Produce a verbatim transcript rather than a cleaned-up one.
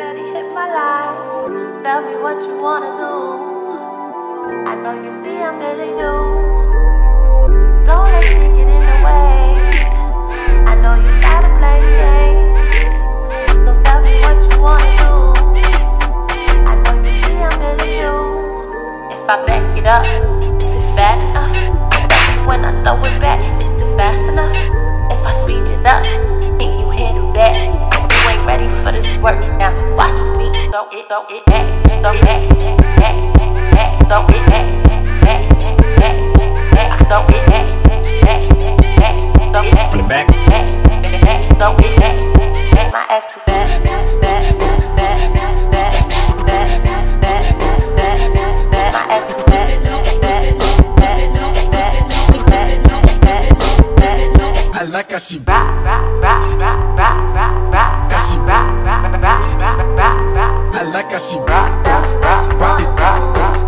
already hit my line. Tell me what you wanna do. I know you see I'm feeling you. Don't let shit get in the way. I know you gotta play games. So tell me what you wanna do. I know you see I'm feeling you. If I back it up, is it fat enough? When I throw it back, is it fast enough? If I speed it up, can you handle that? You ain't ready for this work now. Watch me throw it, throw it back, throw it back, back, back, throw it back, back, back, back, throw it back, back, back, throw it back, from the back, back, back, throw it back, back. My ass too fat, fat, too fat, fat, fat, fat, too fat, fat. My ass too fat, fat, fat, fat, too fat, fat, fat. I like how she rock, rock, rock, rock, rock, rock, rock, how she rock, rock, rock, rock, rock, rock. I like how she rock, rock, rock, rock it, rock, rock.